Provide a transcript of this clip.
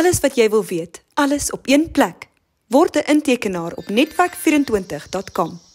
Alles wat jy wil weet, alles op een plek. Word 'n intekenaar op netwerk24.com.